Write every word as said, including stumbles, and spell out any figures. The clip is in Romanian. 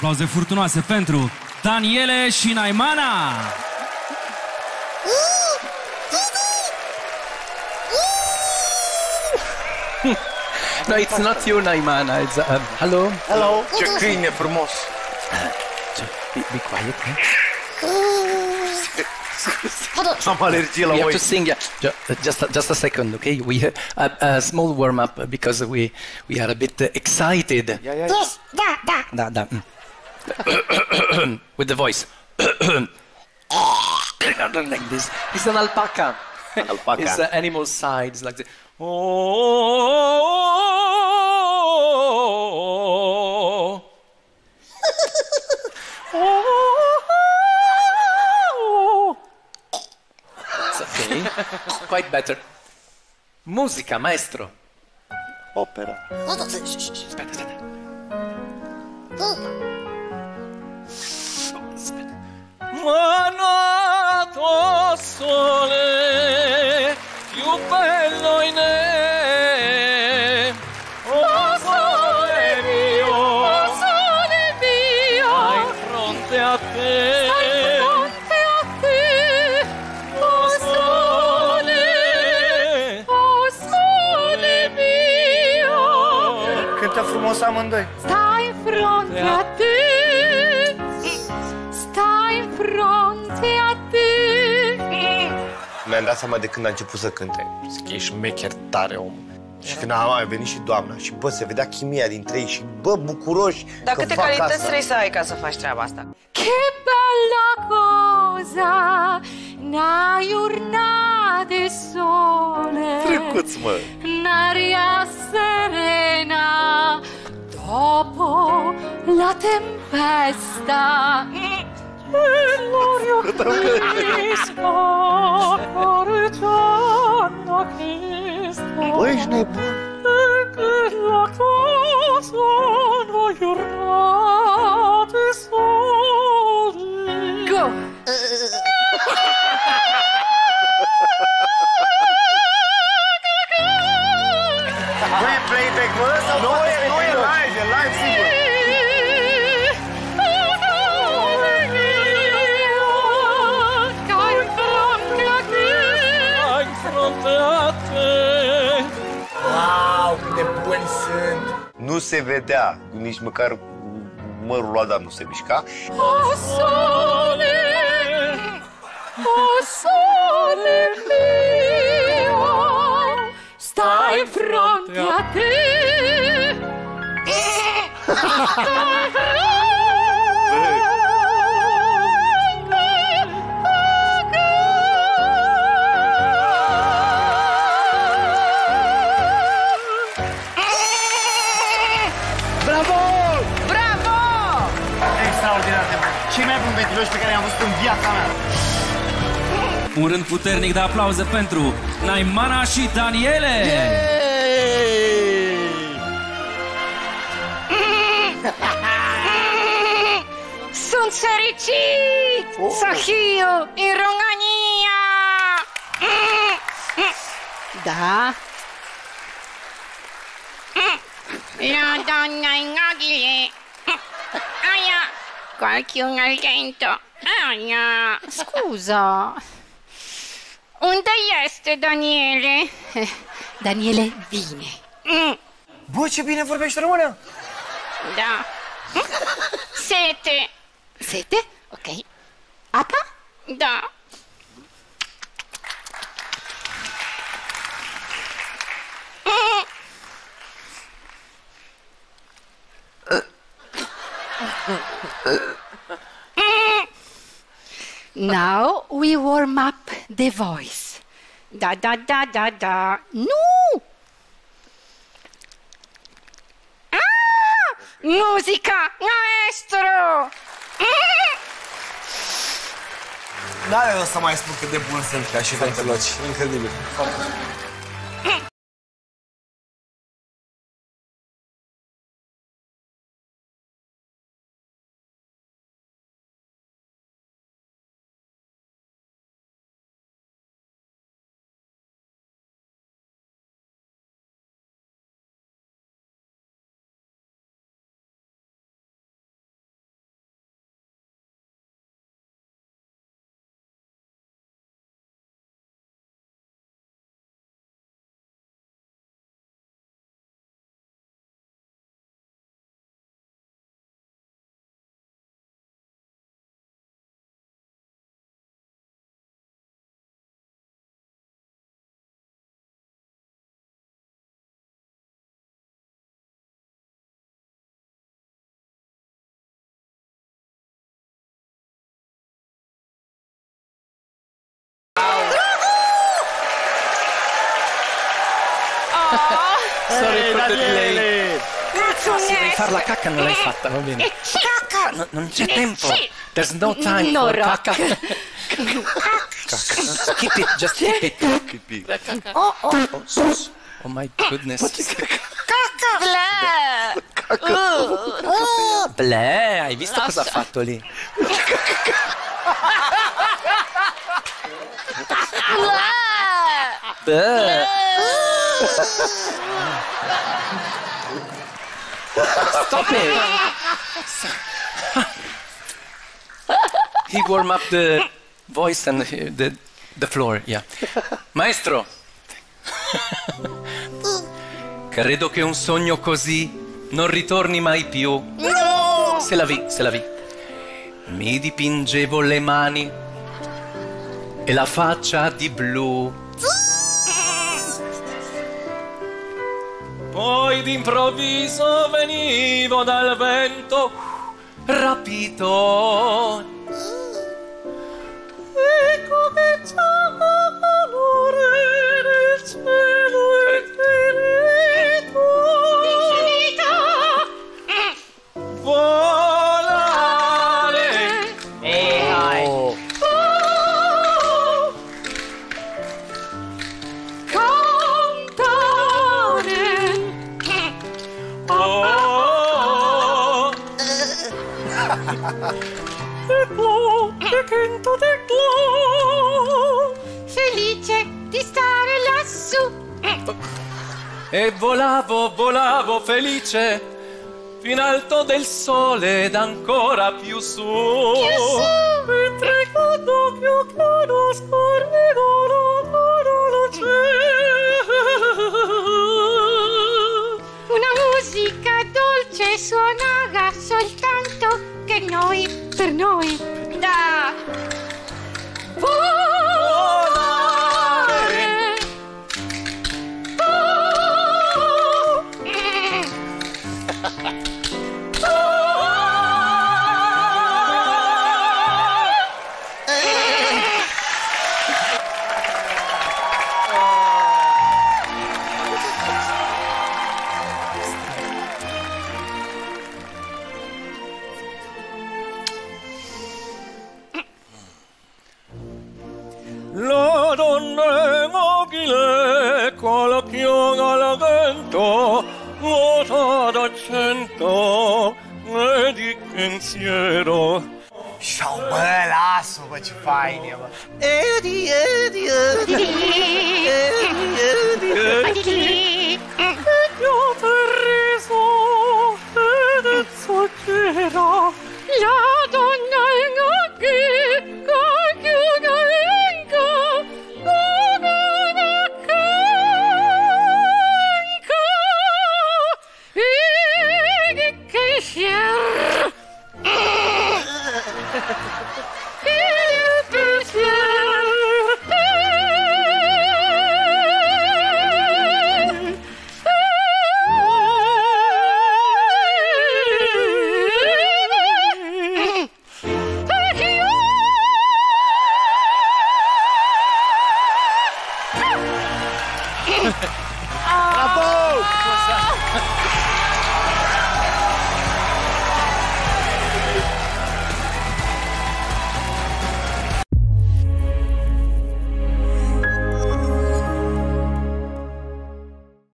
Aplauze furtunoase pentru Daniele și Naimana! No, it's not you, Naimana. It's uh, hello. Hello. Ce câine frumos. Be, be quiet. Eh? Am alergie la We have oi. to sing. Yeah. Ju- Just, a, just a second, okay? We have a, a small warm up because we we are a bit uh, excited. Ia, ia, ia. Yes, da, da. Da, da. mm. With the voice. Like this. It's an alpaca. Alpaca. It's uh, animal sides like this. Oh. It's okay. Quite better. Musica, maestro. Opera. Aspetta, aspetta. Manato sole più bello in me. Oh sole mio, oh sole mio, stai fronte a te, stai fronte a te. Oh sole, oh sole mio. Cântă frumos amândoi. Stai in fronte a te. Stai in fronte a te. Mi-am dat seama de când a început să cânte. Zic, e șmecher tare, om. Și când a mai venit și doamna și bă, se vedea chimia dintre ei și bă, bucuroși. Dar că câte fac calități asta. trebuie să ai ca să faci treaba asta? Che bella cosa, una giornata di sole, Drăguț, mă. un'aria serena, dopo la tempesta. Gloria Cristo, Ritorno Cristo. Bă, ești nebun. Che la cosa, una giornata di sole. Go! Nu e playback, mă? Nu e, nu e live, e live sigur. Wow, cât de buni sunt. Nu se vedea, nici măcar mărul lui Adam nu se mișca. O sole, o sole mio, stai in fronte a te. Bravo! Bravo! Extraordinar de bun. Cei mai buni ventiloși pe care i-am văzut în viața mea. Un rând puternic de aplauze pentru Naimana și Daniele! Sunt fericit să fiu în România! Da? La donna in agile. Aia, qualcuno al vento. Aia, scusa. Unde este Daniele? Daniele vine. Bă, ce bine vorbești română! Da. Sete. Sete? Ok. Apa? Da. Now we warm up the voice. Da, da, da, da, da. Nu! Ah! Musica, maestro! N-are rost să mai spun cât de bun sunt ca și ventiloci. Incredibil. Daniele! Se devi fare la cacca non l'hai fatta, va bene. Cacca! No, non c'è tempo. There's no time No, for rock. cacca. Keep it, just keep it. Keep it. Oh, oh, oh, oh my goodness. Oh, bleh, hai visto cosa ha fatto lì? Bleh. Stop it! He warm up the voice and the, the floor, yeah. Maestro! Credo che un sogno così non ritorni mai più. No! Se la vi, se la vi. Mi dipingevo le mani e la faccia di blu. Poi d'improvviso venivo dal vento rapito. E cominciavo a l'amore del cielo infinito. Infinito. Volare. E dai. Oh. E tu, che canto di tu. Felice di stare lassù. E volavo, volavo felice fin alto del sole ed ancora più su. Più su. Mentre quando più chiaro scorrevano lo cielo. Una musica dolce suonava soltanto che noi, per noi, da volare. Oh, mm. La donna mobile con l'occhio al vento, vuota d'accento e di pensiero. Ciao, bă, lasă, bă, ce fain e, bă. Edi, edi, edi, edi, edi, io t'ho riso ed il suo giro.